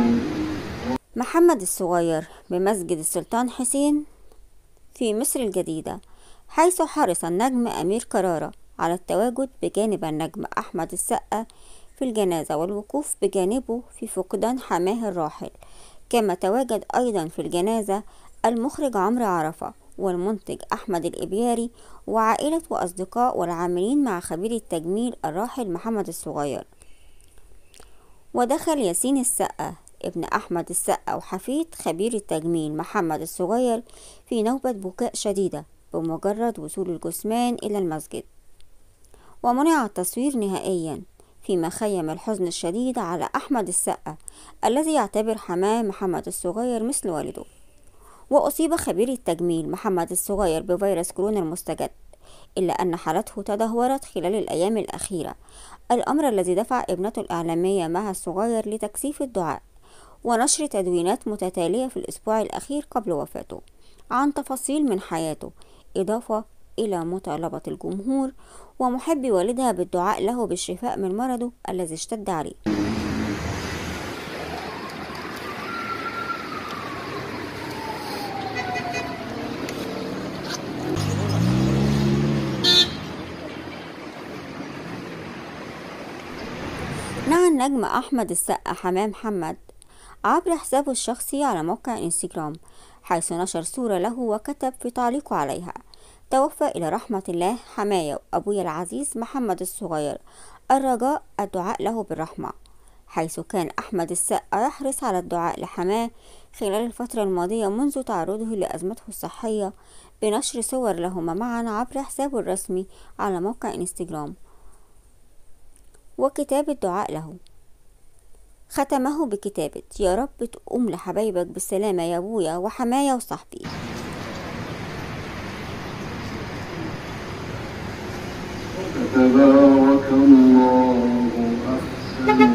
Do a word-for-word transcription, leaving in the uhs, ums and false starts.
محمد الصغير بمسجد السلطان حسين في مصر الجديدة، حيث حرص النجم أمير كرارة على التواجد بجانب النجم أحمد السقا في الجنازة والوقوف بجانبه في فقدان حماه الراحل. كما تواجد أيضا في الجنازة المخرج عمرو عرفة والمنتج أحمد الإبياري وعائلة وأصدقاء والعاملين مع خبير التجميل الراحل محمد الصغير. ودخل ياسين السقا ابن أحمد السقا وحفيد خبير التجميل محمد الصغير في نوبة بكاء شديدة بمجرد وصول الجثمان إلى المسجد، ومنع التصوير نهائيا، فيما خيم الحزن الشديد على أحمد السقا الذي يعتبر حماه محمد الصغير مثل والده. وأصيب خبير التجميل محمد الصغير بفيروس كورونا المستجد، إلا أن حالته تدهورت خلال الأيام الأخيرة، الأمر الذي دفع ابنته الإعلامية مها الصغير لتكثيف الدعاء ونشر تدوينات متتالية في الأسبوع الأخير قبل وفاته عن تفاصيل من حياته، إضافة إلى مطالبة الجمهور ومحبي والدها بالدعاء له بالشفاء من مرضه الذي اشتد عليه. نعى النجم أحمد السقا حماه محمد عبر حسابه الشخصي على موقع انستجرام، حيث نشر صورة له وكتب في تعليقه عليها: توفى إلى رحمة الله حماية وأبويا العزيز محمد الصغير، الرجاء الدعاء له بالرحمة. حيث كان أحمد السقا يحرص على الدعاء لحماه خلال الفترة الماضية منذ تعرضه لأزمته الصحية بنشر صور لهما معا عبر حسابه الرسمي على موقع انستجرام وكتابة دعاء له. ختمه بكتابة: يا رب تقوم لحبايبك بالسلامة يا أبويا وحماية وصاحبي. تبارك الله أحسن